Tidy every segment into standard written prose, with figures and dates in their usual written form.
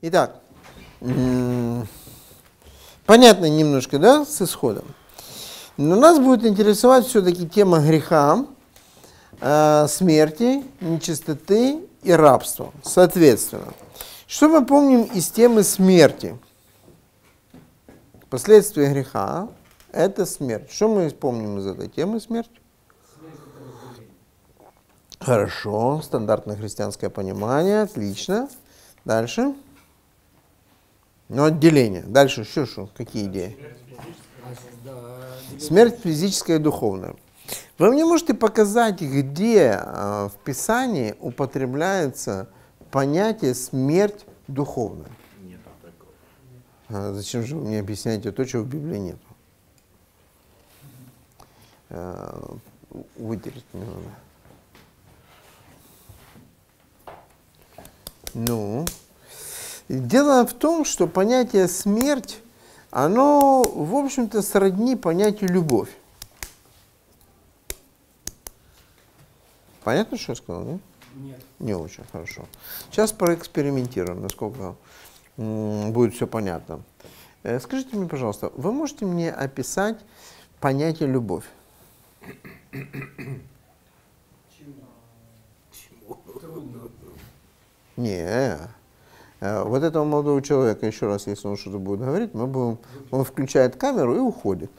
Итак, понятно немножко, да, с исходом. Но нас будет интересовать все-таки тема греха, смерти, нечистоты и рабства, соответственно. Что мы помним из темы смерти? Последствия греха – это смерть. Что мы помним из этой темы смерти? Хорошо, стандартное христианское понимание, отлично. Дальше. Ну, отделение. Дальше еще что? Какие идеи? Смерть физическая и духовная. Вы мне можете показать, где в Писании употребляется понятие смерть духовная? Нет такого. Зачем же вы мне объясняете то, чего в Библии нет? Вытереть мне надо. Ну, дело в том, что понятие смерть, оно, в общем-то, сродни понятию любовь. Понятно, что я сказал, нет? Нет. Не очень хорошо. Сейчас проэкспериментируем, насколько будет все понятно. Скажите мне, пожалуйста, вы можете мне описать понятие любовь? Не. Вот этого молодого человека, еще раз, если он что-то будет говорить, мы будем, он включает камеру и уходит.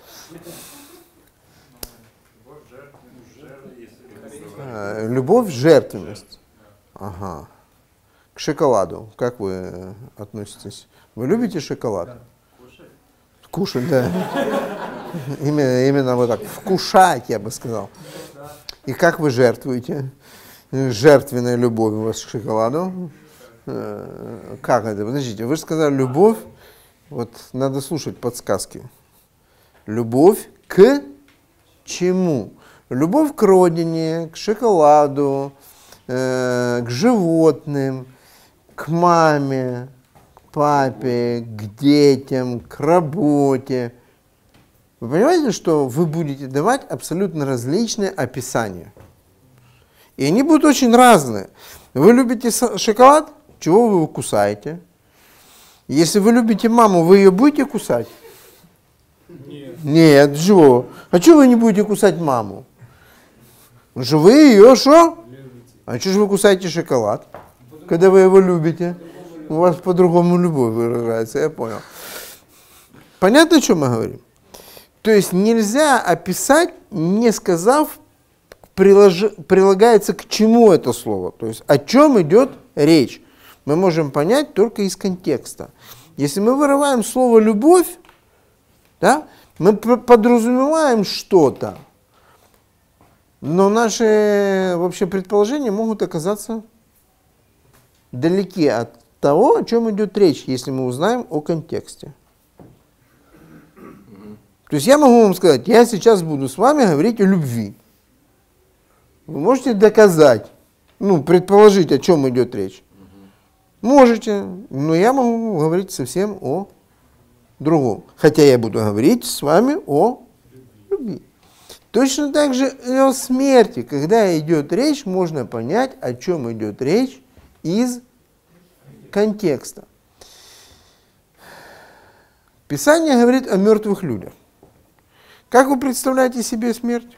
Любовь, жертвенность. Ага. К шоколаду. Как вы относитесь? Вы любите шоколад? Кушать, да. Именно вот так. Вкушать, я бы сказал. И как вы жертвуете? Жертвенная любовь у вас к шоколаду? Как это? Подождите, вы же сказали любовь. Вот надо слушать подсказки. Любовь к чему? Любовь к родине, к шоколаду, к животным, к маме, к папе, к детям, к работе. Вы понимаете, что вы будете давать абсолютно различные описания? И они будут очень разные. Вы любите шоколад? Чего вы его кусаете? Если вы любите маму, вы ее будете кусать? Нет. Нет, чего? А чего вы не будете кусать маму? Потому что вы ее что? Любите. А что же вы кусаете шоколад, когда вы его любите? У вас по-другому любовь выражается, я понял. Понятно, о чем мы говорим? То есть нельзя описать, не сказав, прилагается к чему это слово. То есть о чем идет речь. Мы можем понять только из контекста. Если мы вырываем слово «любовь», да, мы подразумеваем что-то, но наши вообще предположения могут оказаться далеки от того, о чем идет речь, если мы узнаем о контексте. То есть я могу вам сказать, я сейчас буду с вами говорить о любви. Вы можете доказать, предположить, о чем идет речь. Можете, но я могу говорить совсем о другом. Хотя я буду говорить с вами о любви. Точно так же и о смерти. Когда идет речь, можно понять, о чем идет речь из контекста. Писание говорит о мертвых людях. Как вы представляете себе смерть?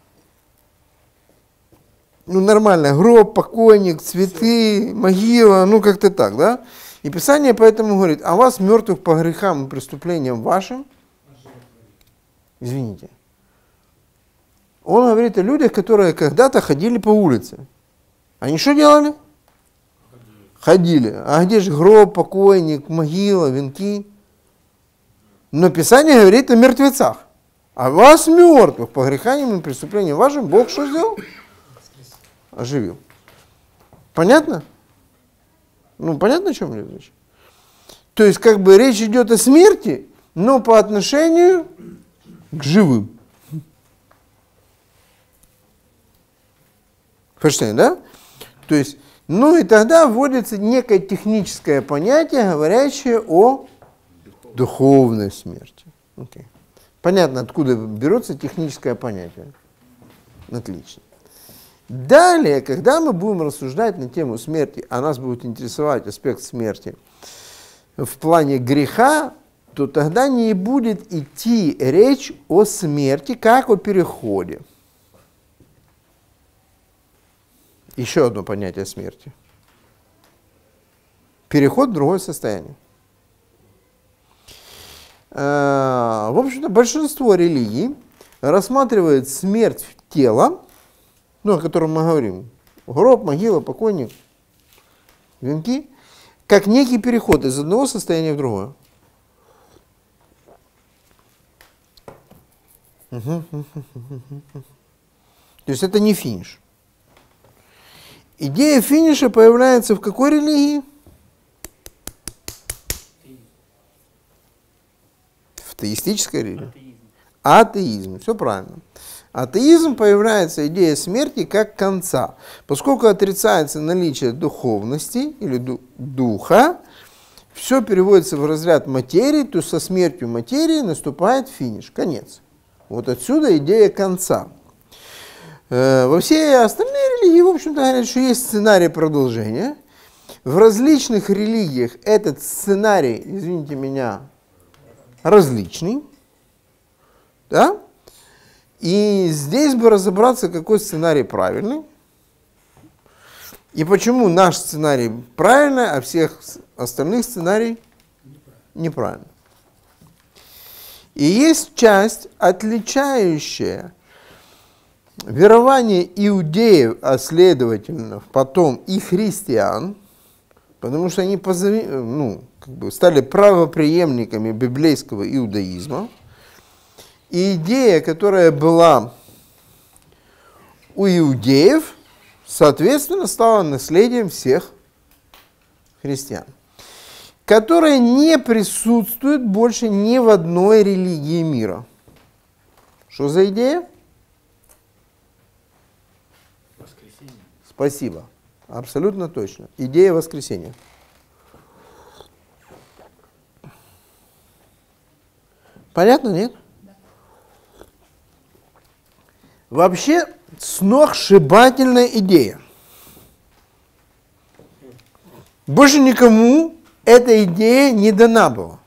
Нормально, гроб, покойник, цветы, могила, как-то так, да? И Писание поэтому говорит, а вас, мертвых по грехам и преступлениям вашим, извините, он говорит о людях, которые когда-то ходили по улице. Они что делали? Ходили. А где же гроб, покойник, могила, венки? Но Писание говорит о мертвецах. А вас, мертвых по грехам и преступлениям вашим, Бог что сделал? Оживил. Понятно? Понятно, о чем идет речь? То есть, речь идет о смерти, но по отношению к живым. Понимаете, да? То есть, и тогда вводится некое техническое понятие, говорящее о духовной смерти. Okay. Понятно, откуда берется техническое понятие. Отлично. Далее, когда мы будем рассуждать на тему смерти, а нас будет интересовать аспект смерти в плане греха, то тогда не будет идти речь о смерти, как о переходе. Еще одно понятие смерти. Переход в другое состояние. В общем-то, большинство религий рассматривает смерть тела, ну, о котором мы говорим, гроб, могила, покойник, венки, как некий переход из одного состояния в другое. То есть это не финиш. Идея финиша появляется в какой религии? В теистической религии. Атеизм. Все правильно. Атеизм появляется идея смерти как конца. Поскольку отрицается наличие духовности или духа, все переводится в разряд материи, то со смертью материи наступает финиш, конец. Вот отсюда идея конца. Во всей остальные религии, в общем-то, говорят, что есть сценарий продолжения. В различных религиях этот сценарий, извините меня, различный. Да? И здесь бы разобраться, какой сценарий правильный. И почему наш сценарий правильный, а всех остальных сценарий неправильный. И есть часть, отличающая верование иудеев, а следовательно потом и христиан, потому что они стали правопреемниками библейского иудаизма. И идея, которая была у иудеев, соответственно, стала наследием всех христиан, которая не присутствует больше ни в одной религии мира. Что за идея? Воскресение. Спасибо. Абсолютно точно. Идея воскресения. Понятно, нет? Вообще, сногсшибательная идея. Больше никому эта идея не дана была.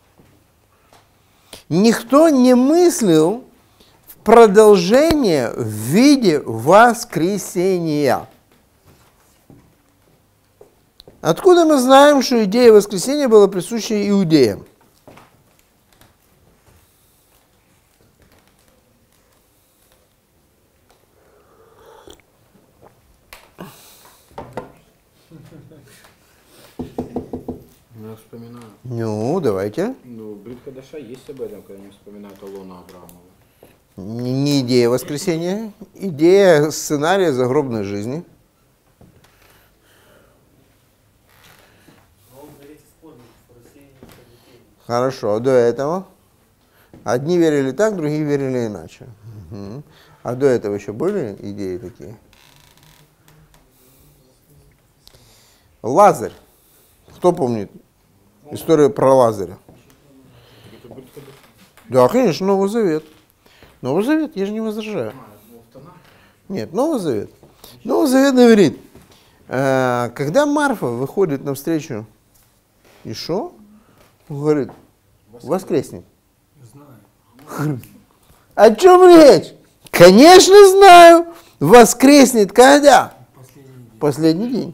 Никто не мыслил в продолжение в виде воскресения. Откуда мы знаем, что идея воскресения была присуща иудеям? Я вспоминаю. Ну, давайте. Ну, Брит Хадаша есть об этом, когда они вспоминают Алона Авраамова. Не идея воскресения, идея сценария загробной жизни. Хорошо, а до этого? Одни верили так, другие верили иначе. Угу. А до этого еще были идеи такие? Лазарь. Кто помнит историю про Лазаря? Да, конечно, Новый Завет. Новый Завет, я же не возражаю. Нет, Новый Завет. Новый Завет говорит, когда Марфа выходит навстречу Ишо, он говорит, воскреснет. Знаю. О чем речь? Конечно, знаю. Воскреснет когда? Последний день.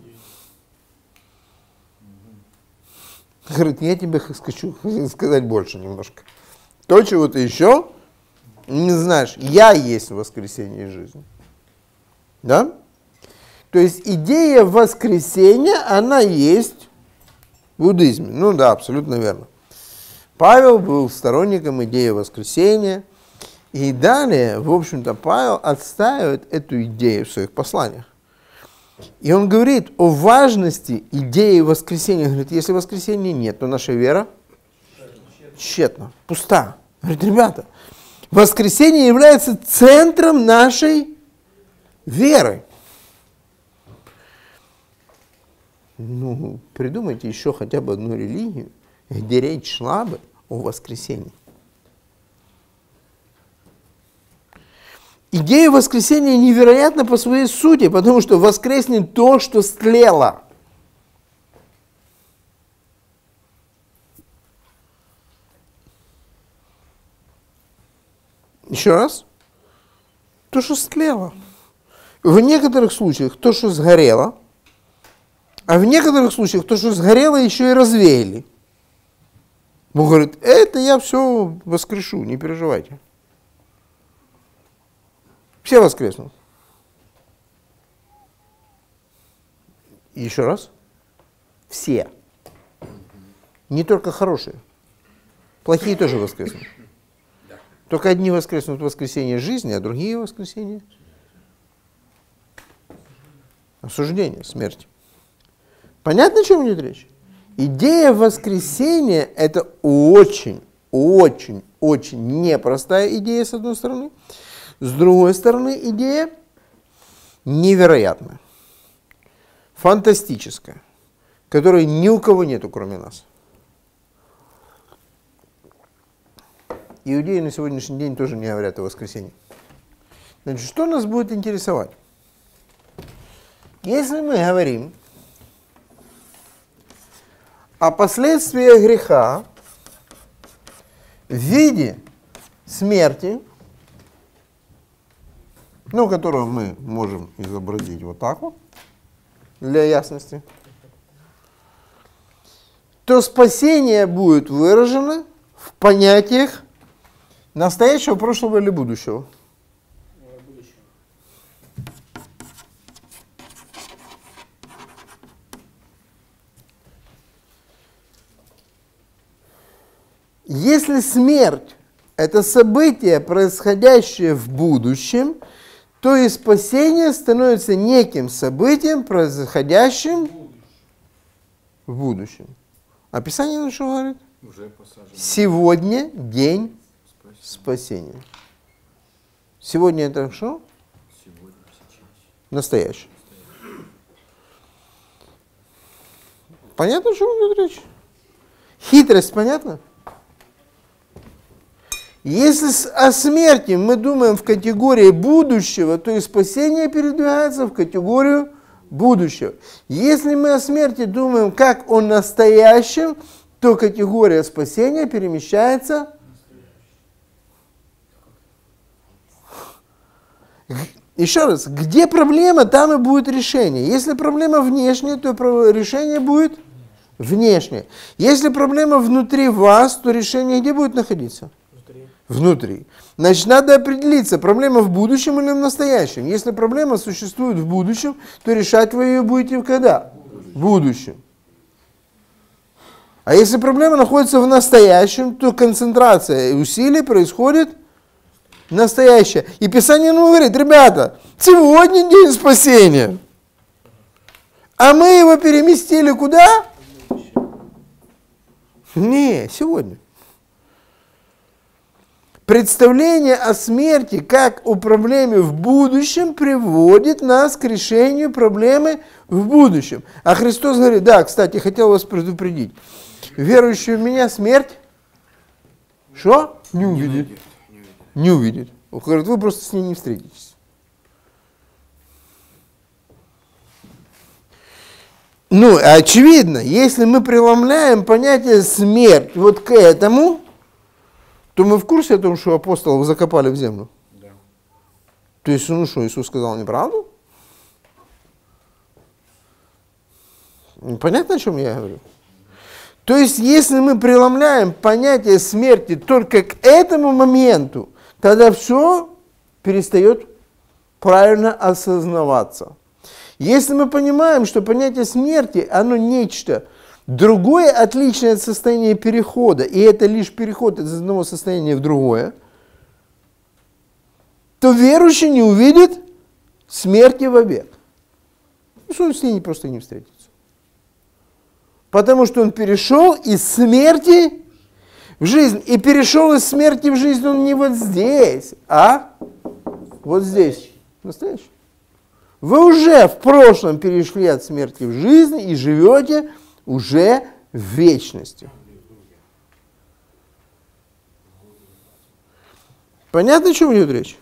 Говорит, я тебе хочу сказать больше немножко. То, чего ты еще не знаешь. Я есть воскресение жизни. Да? То есть идея воскресения, она есть в буддизме. Ну да, абсолютно верно. Павел был сторонником идеи воскресения. И далее, в общем-то, Павел отстаивает эту идею в своих посланиях. И он говорит о важности идеи воскресения. Он говорит, если воскресения нет, то наша вера тщетна, пуста. Говорит, ребята, воскресение является центром нашей веры. Ну, придумайте еще хотя бы одну религию, где речь шла бы о воскресении. Идея воскресения невероятна по своей сути, потому что воскреснет то, что стлело. Еще раз. То, что стлело. В некоторых случаях то, что сгорело, а в некоторых случаях то, что сгорело, еще и развеяли. Бог говорит, это я все воскрешу, не переживайте. Все воскреснут. Еще раз. Все. Не только хорошие. Плохие тоже воскреснут. Только одни воскреснут в воскресенье жизни, а другие воскресенье осуждения, смерти. Понятно, о чем идет речь? Идея воскресения – это очень непростая идея, с одной стороны. С другой стороны, идея невероятная, фантастическая, которой ни у кого нету, кроме нас. Иудеи на сегодняшний день тоже не говорят о воскресении. Значит, что нас будет интересовать? Если мы говорим о последствиях греха в виде смерти, ну, которую мы можем изобразить вот так вот, для ясности, то спасение будет выражено в понятиях настоящего, прошлого или будущего. Если смерть – это событие, происходящее в будущем, то и спасение становится неким событием, происходящим в будущем. А Писание на что говорит? Сегодня день спасения. Сегодня это что? Настоящий. Понятно, о чем идет речь? Хитрость понятна? Если о смерти мы думаем в категории будущего, то и спасение передвигается в категорию будущего. Если мы о смерти думаем как о настоящем, то категория спасения перемещается. Еще раз, где проблема, там и будет решение. Если проблема внешняя, то решение будет внешнее. Если проблема внутри вас, то решение где будет находиться? Внутри. Значит, надо определиться, проблема в будущем или в настоящем. Если проблема существует в будущем, то решать вы ее будете когда? В будущем. А если проблема находится в настоящем, то концентрация усилий происходит в настоящее. И Писание нам говорит, ребята, сегодня день спасения. А мы его переместили куда? Не, сегодня. Представление о смерти как о проблеме в будущем приводит нас к решению проблемы в будущем. А Христос говорит, да, кстати, хотел вас предупредить. Верующий в меня смерть, что? Не увидит. Не увидит. Он говорит, вы просто с ней не встретитесь. Ну, очевидно, если мы преломляем понятие смерть вот к этому, то мы в курсе о том, что апостолов закопали в землю? Да. То есть, ну что, Иисус сказал неправду? Понятно, о чем я говорю? То есть, если мы преломляем понятие смерти только к этому моменту, тогда все перестает правильно осознаваться. Если мы понимаем, что понятие смерти, оно нечто другое, отличное от состояния перехода, и это лишь переход из одного состояния в другое, то верующий не увидит смерти вовек. Он с ней просто не встретится. Потому что он перешел из смерти в жизнь. И перешел из смерти в жизнь он не вот здесь, а вот здесь. Настоящий. Вы уже в прошлом перешли от смерти в жизнь и живете уже в вечности. Понятно, о чем идет речь?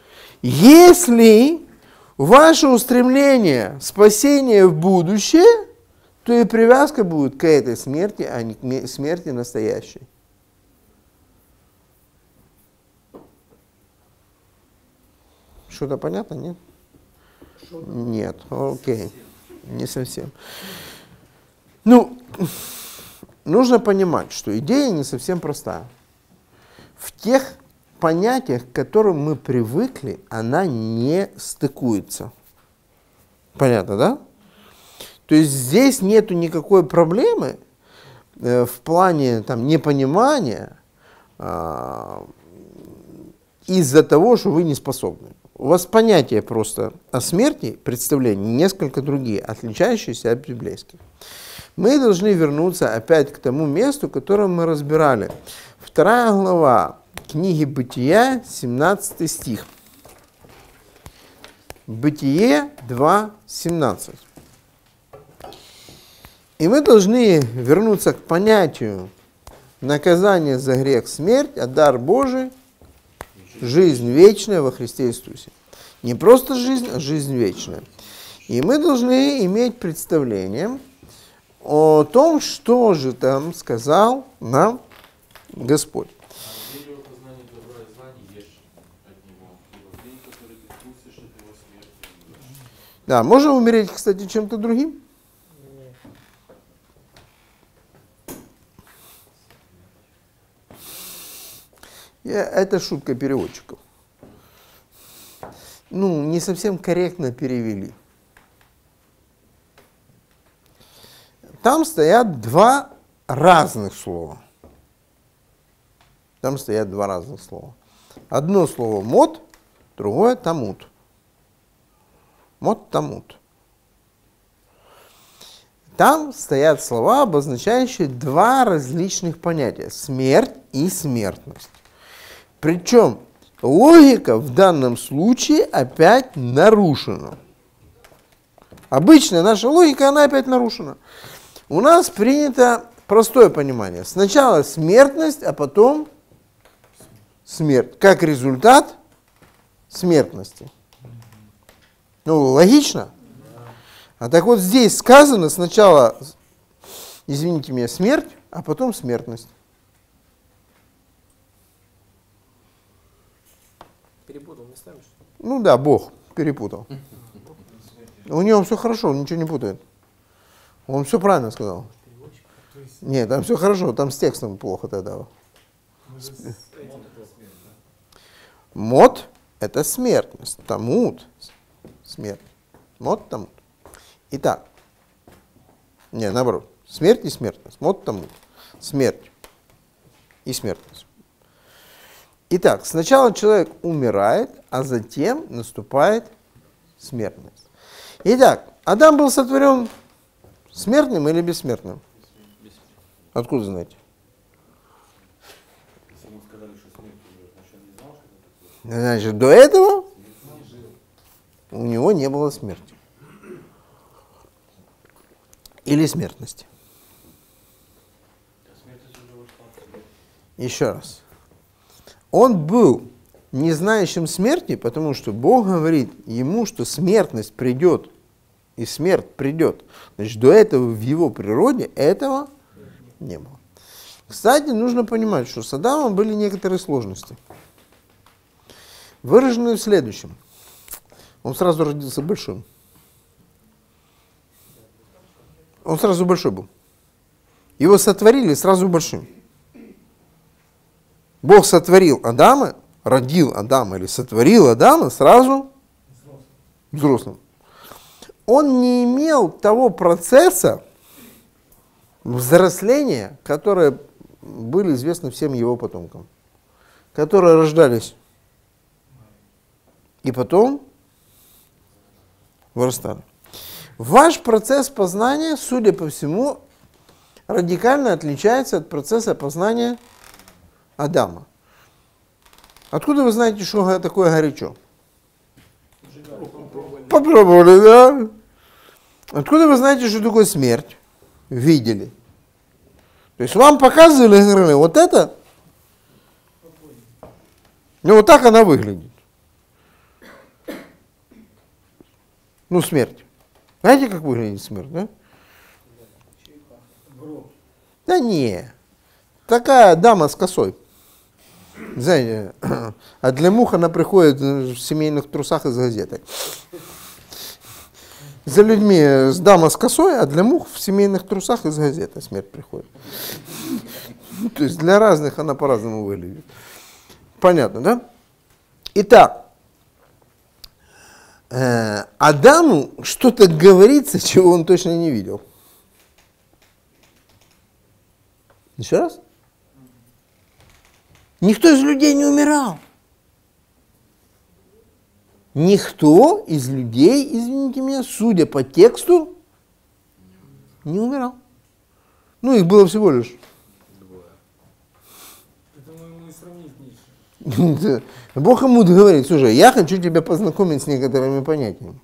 Если ваше устремление спасения в будущее, то и привязка будет к этой смерти, а не к смерти настоящей. Что-то понятно, нет? Нет, окей. Не совсем. Ну, нужно понимать, что идея не совсем простая. В тех понятиях, к которым мы привыкли, она не стыкуется. Понятно, да? То есть здесь нету никакой проблемы в плане там, непонимания из-за того, что вы не способны. У вас понятия просто о смерти, представления несколько другие, отличающиеся от библейских. Мы должны вернуться опять к тому месту, которое мы разбирали. 2 глава книги Бытия, 17 стих. Бытие 2:17. И мы должны вернуться к понятию наказания за грех смерть, а дар Божий жизнь вечная во Христе Иисусе. Не просто жизнь, а жизнь вечная. И мы должны иметь представление о том, что же там сказал нам Господь. Да, можно умереть, кстати, чем-то другим? Это шутка переводчиков. Ну, не совсем корректно перевели. Там стоят два разных слова. Там стоят два разных слова. Одно слово мот, другое тамут. Мот тамут. Там стоят слова, обозначающие два различных понятия. Смерть и смертность. Причем логика в данном случае опять нарушена. Обычная наша логика, она опять нарушена. У нас принято простое понимание. Сначала смертность, а потом смерть. Как результат смертности. Ну, логично? А так вот здесь сказано сначала, извините меня, смерть, а потом смертность. Перепутал местами, что ли? Ну да, Бог перепутал. У него все хорошо, он ничего не путает. Он все правильно сказал. Нет, там все хорошо, там с текстом плохо тогда. Мот – это смертность, тамут – смерть. Мот – тамут. Итак, не, наоборот, смерть и смертность. Мот – тамут. Смерть и смертность. Итак, сначала человек умирает, а затем наступает смертность. Итак, Адам был сотворен смертным или бессмертным? Откуда знаете? Значит, до этого у него не было смерти. Или смертности. Еще раз. Он был не знающим смерти, потому что Бог говорит ему, что смертность придет, и смерть придет. Значит, до этого в его природе этого не было. Кстати, нужно понимать, что с Адамом были некоторые сложности, выраженные в следующем. Он сразу родился большим. Он сразу большой был. Его сотворили сразу большим. Бог сотворил Адама, родил Адама или сотворил Адама сразу взрослым. Он не имел того процесса взросления, которые были известны всем его потомкам, которые рождались и потом вырастали. Ваш процесс познания, судя по всему, радикально отличается от процесса познания Адама. Откуда вы знаете, что такое горячо? Попробовали, да? Откуда вы знаете, что такое смерть? Видели. То есть вам показывали, говорили, вот это, ну вот так она выглядит. Ну, смерть. Знаете, как выглядит смерть, да? Да не. Такая дама с косой. Знаете, а для мух она приходит в семейных трусах и с газетой. За людьми с дама с косой, а для мух в семейных трусах и с газетой смерть приходит. То есть для разных она по-разному выглядит. Понятно, да? Итак, Адаму что-то говорится, чего он точно не видел. Еще раз? Никто из людей не умирал. Никто из людей, извините меня, судя по тексту, не умирал. Ну, их было всего лишь. Это мы и сравнить нечего. Бог ему говорит: слушай, я хочу тебя познакомить с некоторыми понятиями.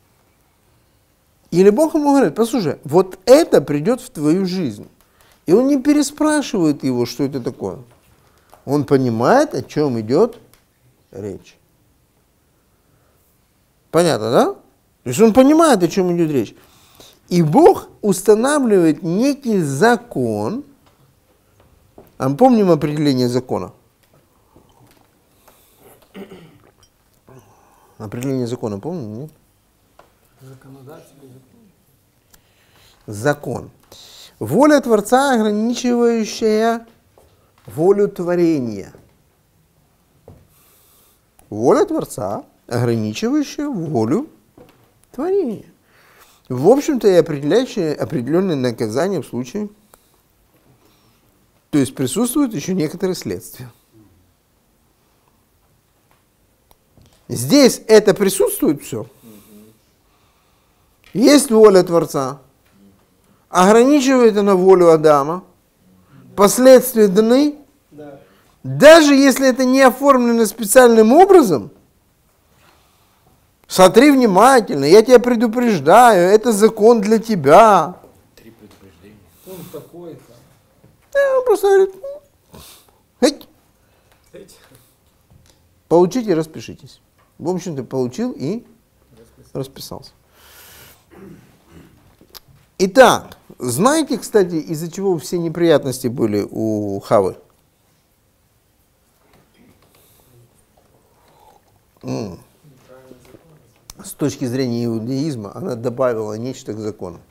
Или Бог ему говорит: послушай, вот это придет в твою жизнь. И он не переспрашивает его, что это такое. Он понимает, о чем идет речь. Понятно, да? То есть он понимает, о чем идет речь. И Бог устанавливает некий закон. А мы помним определение закона? Определение закона помним, нет? Законодатель. Закон. Воля Творца, ограничивающая волю творения. Воля Творца, ограничивающая волю творения. В общем-то, и определяющая определенные наказания в случае. То есть присутствуют еще некоторые следствия. Здесь это присутствует все. Есть воля Творца. Ограничивает она волю Адама. Последствия даны. Да. Даже если это не оформлено специальным образом, смотри внимательно, я тебя предупреждаю, это закон для тебя. 3 предупреждения. Он такой-то. Он просто говорит: Эти. получите и распишитесь. В общем-то, получил и расписался. Итак, знаете, кстати, из-за чего все неприятности были у Хавы? С точки зрения иудаизма, она добавила нечто к закону.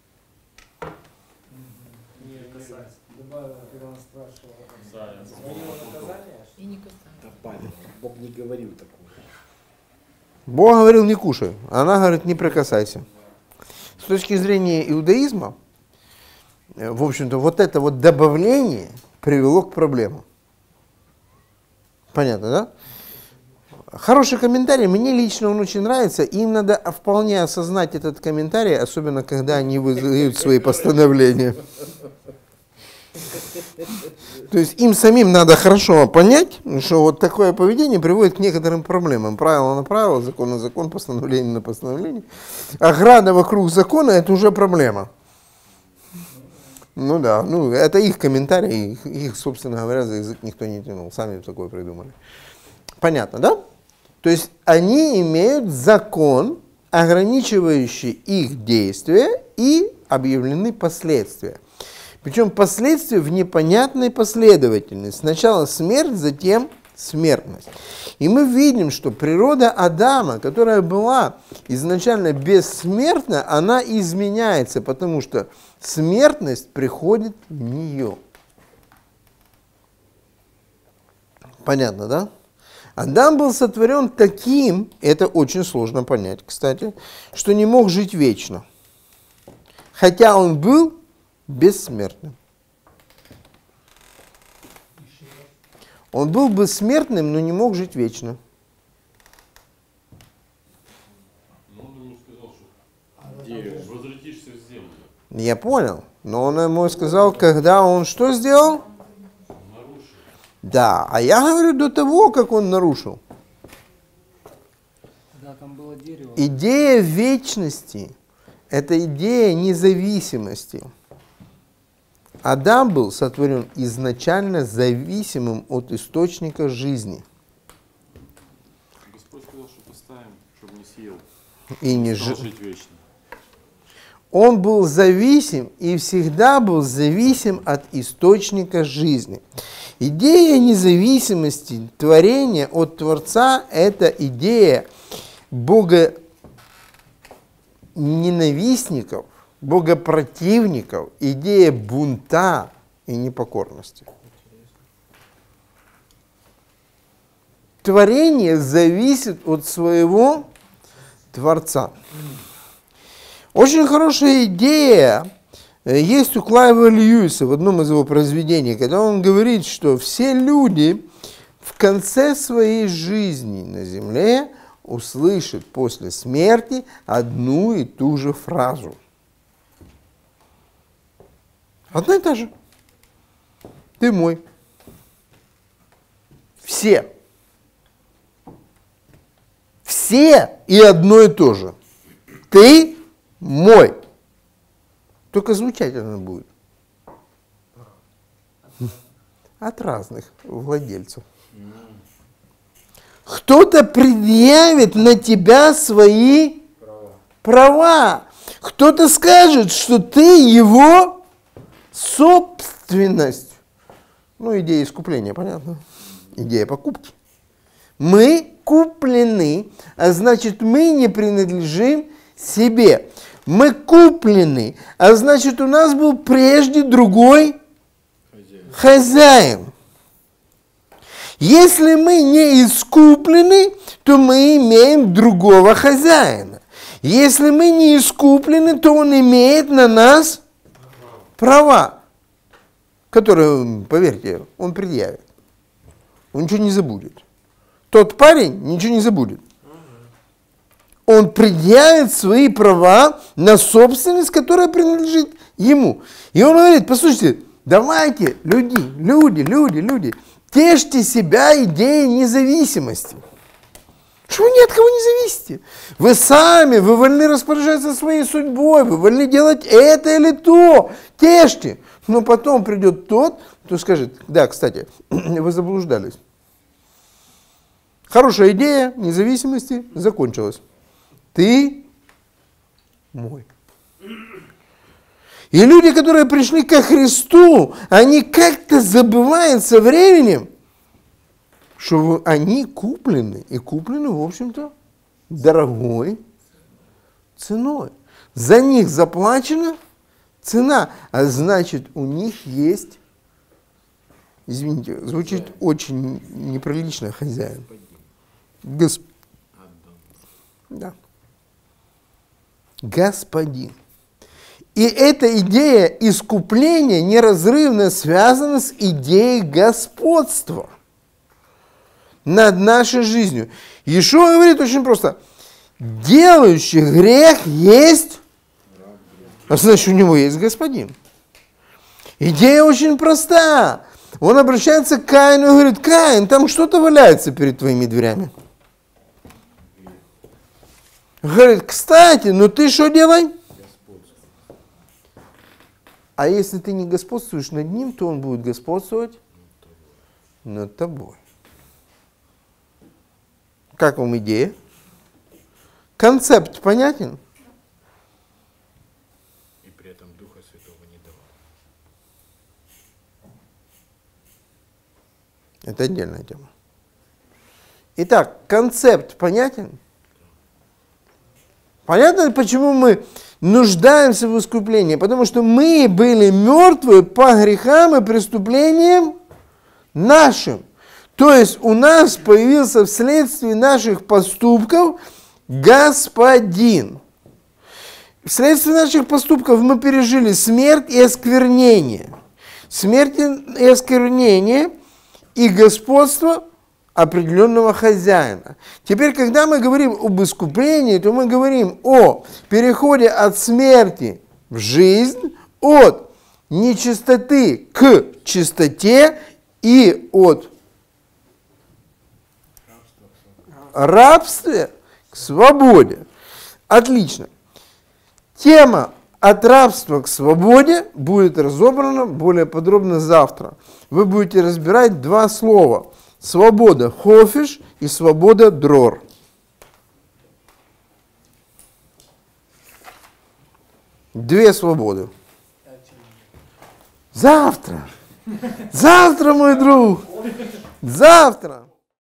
Не касается. Добавила, когда он спрашивал. Говорила наказание? И не касается. Добавил. Бог не говорил такого. Бог говорил: не кушай. Она говорит: не прикасайся. С точки зрения иудаизма, в общем-то, вот это вот добавление привело к проблемам. Понятно, да? Хороший комментарий, мне лично он очень нравится, и им надо вполне осознать этот комментарий, особенно когда они выдают свои постановления. То есть им самим надо хорошо понять, что вот такое поведение приводит к некоторым проблемам. Правило на правило, закон на закон, постановление на постановление. Ограда вокруг закона — это уже проблема. Ну да, ну это их комментарии, их, собственно говоря, за язык никто не тянул, сами такое придумали. Понятно, да? То есть они имеют закон, ограничивающий их действия, и объявлены последствия. Причем последствия в непонятной последовательности. Сначала смерть, затем смертность. И мы видим, что природа Адама, которая была изначально бессмертна, она изменяется, потому что смертность приходит в нее. Понятно, да? Адам был сотворен таким, это очень сложно понять, кстати, что не мог жить вечно. Хотя он был бессмертным. Он был бессмертным, но не мог жить вечно. Но он ему сказал, что возвратишься в землю. Я понял, но он ему сказал, когда он что сделал? Нарушил. Да, а я говорю до того, как он нарушил. Да, там было дерево. Идея вечности – это идея независимости. Адам был сотворен изначально зависимым от источника жизни. Господь сказал, что поставим, чтобы не съел. И не Стал жил. жить вечно. Он был зависим и всегда был зависим от источника жизни. Идея независимости творения от Творца – это идея богоненавистников, богопротивников, идея бунта и непокорности. Творение зависит от своего Творца. Очень хорошая идея есть у Клайва Льюиса в одном из его произведений, когда он говорит, что все люди в конце своей жизни на земле услышат после смерти одну и ту же фразу. Одна и та же. Ты мой. Все. Все и одно и то же. Ты мой. Только звучать оно будет. От разных владельцев. Кто-то предъявит на тебя свои права. Кто-то скажет, что ты его собственность. Ну, идея искупления, понятно? Идея покупки. Мы куплены, а значит, мы не принадлежим себе. Мы куплены, а значит, у нас был прежде другой хозяин. Если мы не искуплены, то мы имеем другого хозяина. Если мы не искуплены, то он имеет на нас права, которые, поверьте, он предъявит. Он ничего не забудет. Тот парень ничего не забудет. Он предъявит свои права на собственность, которая принадлежит ему. И он говорит, послушайте, давайте, люди, тешьте себя идеей независимости. Что вы ни от кого не зависите? Вы сами, вы вольны распоряжаться своей судьбой, вы вольны делать это или то. Тешьте. Но потом придет тот, кто скажет, да, кстати, вы заблуждались. Хорошая идея независимости закончилась. Ты мой. И люди, которые пришли ко Христу, они как-то забывают со временем, что они куплены. И куплены, в общем-то, дорогой ценой. За них заплачена цена. А значит, у них есть, извините, звучит очень неприлично, хозяин. Да. Господин. И эта идея искупления неразрывно связана с идеей господства над нашей жизнью. Иешуа говорит очень просто. Делающий грех есть, а значит, у него есть господин. Идея очень проста. Он обращается к Каину и говорит, Каин, там что-то валяется перед твоими дверями. Говорит, кстати, ну ты что делай? А если ты не господствуешь над ним, то он будет господствовать над тобой. Как вам идея? Концепт понятен? И при этом Духа Святого не давал. Это отдельная тема. Итак, концепт понятен? Понятно, почему мы нуждаемся в искуплении? Потому что мы были мертвы по грехам и преступлениям нашим. То есть у нас появился вследствие наших поступков Господин. Вследствие наших поступков мы пережили смерть и осквернение. Смерть и осквернение и господство определенного хозяина. Теперь, когда мы говорим об искуплении, то мы говорим о переходе от смерти в жизнь, от нечистоты к чистоте и от рабства к свободе. Отлично. Тема от рабства к свободе будет разобрана более подробно завтра. Вы будете разбирать два слова. Свобода хофиш и свобода дрор. Две свободы. Завтра. Завтра, мой друг! Завтра!